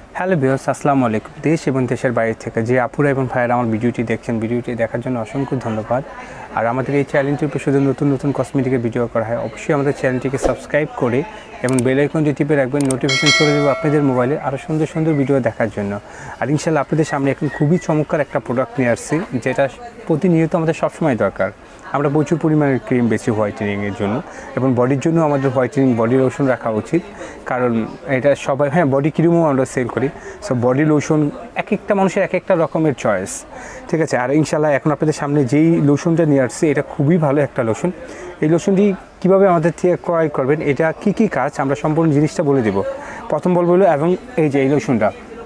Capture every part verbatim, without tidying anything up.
Hello viewers, আসসালামু আলাইকুম। দেশ এবং দেশের বাইরে থেকে যে আপুরা এবং ভাইয়েরা আমার ভিডিওটি দেখছেন, ভিডিওটি দেখার জন্য অসংখ্য ধন্যবাদ। আর আমাদের এই চ্যানেলটির উপর শুধু নতুন নতুন কসমেটিকের ভিডিও করা হয়। অবশ্যই আমাদের চ্যানেলটিকে সাবস্ক্রাইব করে এবং বেল আইকনটি টিপে রাখবেন, নোটিফিকেশন চলে যাবে আপনাদের মোবাইলে আরও সুন্দর সুন্দর ভিডিও দেখার জন্য। আর ইনশাআল্লাহ আপনাদের সামনে এখন খুবই চমৎকার একটা প্রোডাক্ট নিয়ে আসছি, যেটা প্রতিনিয়ত আমাদের সবসময় দরকার। আমরা প্রচুর পরিমাণের ক্রিম বেশি হোয়াইটেনিংয়ের জন্য, এবং বডির জন্য আমাদের হোয়াইটেনিং বডি লোশন রাখা উচিত, কারণ এটা সবাই হ্যাঁ বডি ক্রিমও আমরা সেল করি। সো বডি লোশন এক একটা মানুষের এক একটা রকমের চয়েস, ঠিক আছে। আর ইনশাআল্লাহ এখন আপনাদের সামনে যেই লোশনটা নিয়ে আসছি, এটা খুবই ভালো একটা লোশন। এই লোশনটি কীভাবে আমাদের থেকে ক্রয় করবেন, এটা কী কী কাজ, আমরা সম্পূর্ণ জিনিসটা বলে দেবো। প্রথম বলবো হলো, এবং এই যে এই লোশনটা,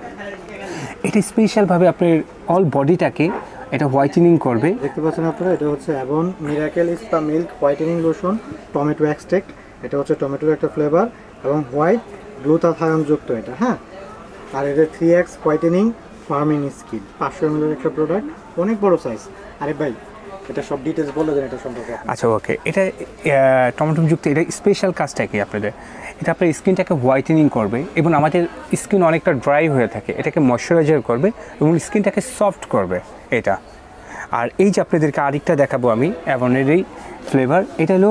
এটা স্পেশালভাবে আপনার অল বডিটাকে এটা হোয়াইটেনিং করবে। দেখতে পাচ্ছেন আপনারা, এটা হচ্ছে Avon miracle spa milk whitening lotion tomato extract. এটা হচ্ছে টমেটোর একটা ফ্লেভার এবং হোয়াইট গ্লুটাথায়ন যুক্ত এটা, হ্যাঁ। আর এটা three X whitening firming skin, পাঁচশো এমএলের একটা প্রোডাক্ট, অনেক বড় সাইজ। আরে ভাই, এটা সব ডিটেলস বলে দেন এটা সম্পর্কে। আচ্ছা, ওকে। এটা টমেটো যুক্ত, এটা স্পেশাল কাজটা কি আপনাদের, এটা আপনার স্কিনটাকে হোয়াইটেনিং করবে এবং আমাদের স্কিন অনেকটা ড্রাই হয়ে থাকে, এটাকে ময়শ্চারাইজার করবে এবং স্কিনটাকে সফট করবে এটা। আর এই যে আপনাদেরকে আরেকটা দেখাবো আমি, অ্যাভনের এই ফ্লেভার, এটা হলো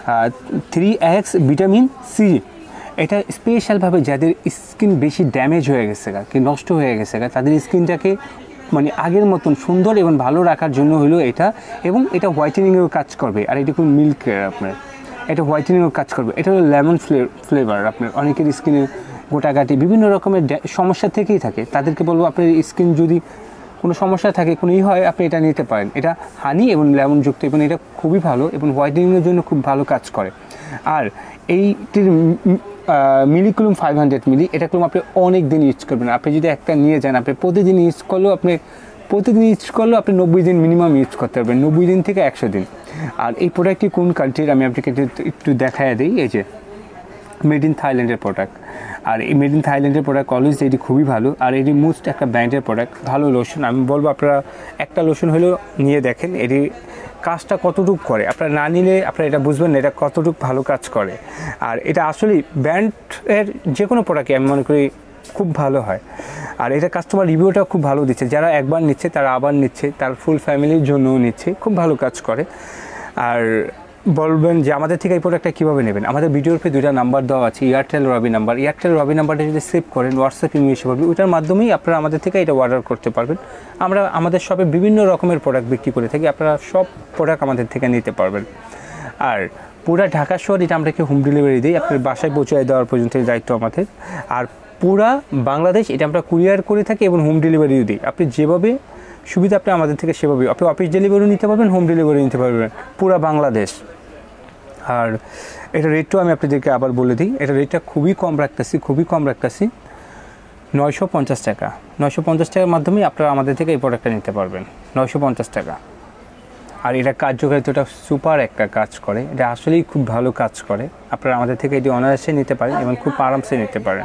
থ্রি এক্স ভিটামিন সি। এটা স্পেশালভাবে যাদের স্কিন বেশি ড্যামেজ হয়ে গেছে গা, কি নষ্ট হয়ে গেছে গা, তাদের স্কিনটাকে মানে আগের মতন সুন্দর এবং ভালো রাখার জন্য হলো এটা, এবং এটা হোয়াইটেনিংয়েও কাজ করবে। আর এটা কোনো মিল্ক আপনার, এটা হোয়াইটেনিংয়েও কাজ করবে। এটা হলো লেমন ফ্লেভার। আপনার অনেকের স্কিনের গোটাগাটি বিভিন্ন রকমের সমস্যা থেকেই থাকে, তাদেরকে বলবো আপনার স্কিন যদি কোনো সমস্যা থাকে, কোনো ই হয়, আপনি এটা নিতে পারেন। এটা হানি এবং লেমন যুক্ত, এবং এটা খুবই ভালো এবং হোয়াইটেনিংয়ের জন্য খুব ভালো কাজ করে। আর এইটির মিলিকুলুম ফাইভ হান্ড্রেড মিলি, এটা করুন আপনি অনেক দিন ইউজ করবেন। আপনি যদি একটা নিয়ে যান, আপনি প্রতিদিন ইউজ করলেও আপনি প্রতিদিন ইউজ করলেও আপনি নব্বই দিন মিনিমাম ইউজ করতে পারবেন, নব্বই দিন থেকে একশো দিন। আর এই প্রোডাক্টটি কোন কান্ট্রির আমি আপনাকে একটু দেখায় দিই। এই যে মেড ইন থাইল্যান্ডের প্রোডাক্ট। আর এই মেড ইন থাইল্যান্ডের প্রোডাক্ট অলওয়েজ এটি খুবই ভালো। আর এটি মোস্ট একটা ব্র্যান্ডের প্রোডাক্ট, ভালো লোশন। আমি বলবো আপনারা একটা লোশন হলেও নিয়ে দেখেন এটি কাজটা কতটুকু করে। আপনারা না নিলে আপনারা এটা বুঝবেন না এটা কতটুকু ভালো কাজ করে। আর এটা আসলে ব্র্যান্ডের যে কোনো প্রোডাক্টই আমি মনে করি খুব ভালো হয়। আর এটা কাস্টমার রিভিউটাও খুব ভালো দিচ্ছে, যারা একবার নিচ্ছে তারা আবার নিচ্ছে, তার ফুল ফ্যামিলির জন্যও নিচ্ছে, খুব ভালো কাজ করে। আর বলবেন যে আমাদের থেকে এই প্রোডাক্টটা কীভাবে নেবেন, আমাদের ভিডিওর পে দুইটা নাম্বার দেওয়া আছে, Airtel Robi number. Airtel Robi নাম্বারটা যদি সেভ করেন, হোয়াটসঅ্যাপ ইমেল এসে পড়বে, ওইটার মাধ্যমেই আপনারা আমাদের থেকে এটা অর্ডার করতে পারবেন। আমরা আমাদের শপে বিভিন্ন রকমের প্রোডাক্ট বিক্রি করে থাকি, আপনারা সব প্রোডাক্ট আমাদের থেকে নিতে পারবেন। আর পুরা ঢাকা শহর এটা আমরা কি হোম ডেলিভারি দিই, আপনার বাসায় পৌঁছে দেওয়ার পর্যন্ত দায়িত্ব আমাদের। আর পুরা বাংলাদেশ এটা আমরা কুরিয়ার করে থাকি এবং হোম ডেলিভারিও দিই। আপনি যেভাবে সুবিধা আপনি আমাদের থেকে সেভাবে, আপনি অফিস ডেলিভারিও নিতে পারবেন, হোম ডেলিভারি নিতে পারবেন, পুরা বাংলাদেশ। আর এটা রেটটাও আমি আপনাদেরকে আবার বলে দিই, এটা রেটটা খুবই কম রাখতেছি, খুবই কম রাখতেছি, নয়শো পঞ্চাশ টাকা। নয়শো পঞ্চাশ টাকার মাধ্যমেই আপনারা আমাদের থেকে এই প্রোডাক্টটা নিতে পারবেন, নয়শো পঞ্চাশ টাকা। আর এটা কার্যকারিতাটা সুপার একটা কাজ করে, এটা আসলেই খুব ভালো কাজ করে। আপনারা আমাদের থেকে এটি অনায়াসে নিতে পারেন এবং খুব আরামসে নিতে পারেন।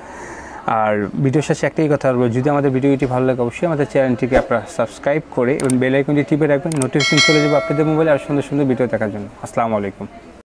আর ভিডিও শেষে একটাই কথা বলবো, যদি আমাদের ভিডিওটি ভালো লাগে অবশ্যই আমাদের চ্যানেলটিকে আপনারা সাবস্ক্রাইব করে এবং বেল আইকনটি টিপে রাখবেন, নোটিফিকেশন চলে যাবে আপনাদের মোবাইলে আর সুন্দর সুন্দর ভিডিও দেখার জন্য। আসসালামু আলাইকুম।